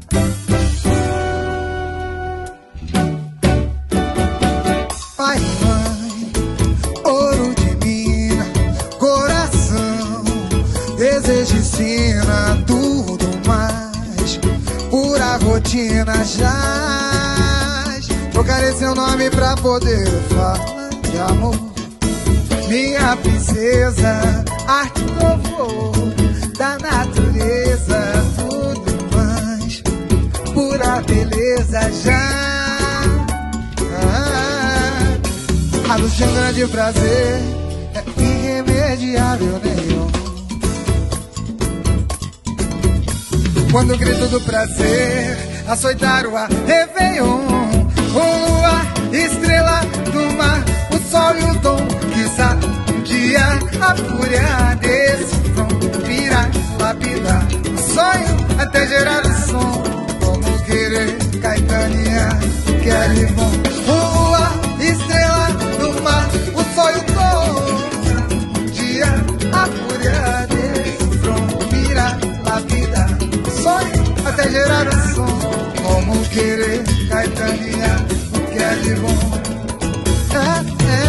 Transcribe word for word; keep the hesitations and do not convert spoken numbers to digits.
Pai, mãe, ouro de mina, coração, desejo e sina, tudo mais, pura rotina, jaz. Trocarei seu nome pra poder falar de amor. Minha princesa, arte louvor da natureza, tudo mais, pura beleza, já. A luz de um grande prazer é irremediável, nenhum. Quando o grito do prazer açoitar o ar, Réveillon, o luar, estrela do mar, o sol e o tom, quizá um dia a fúria desse som virá lapidar o sonho até gerar o som. Como querer caetanear, Kelly bom. O luar, estrela do mar, o sol e o tom, um dia a fúria desse som virá lapidar o sonho até gerar o som. Como querer caetanear, Kelly bom. É, é.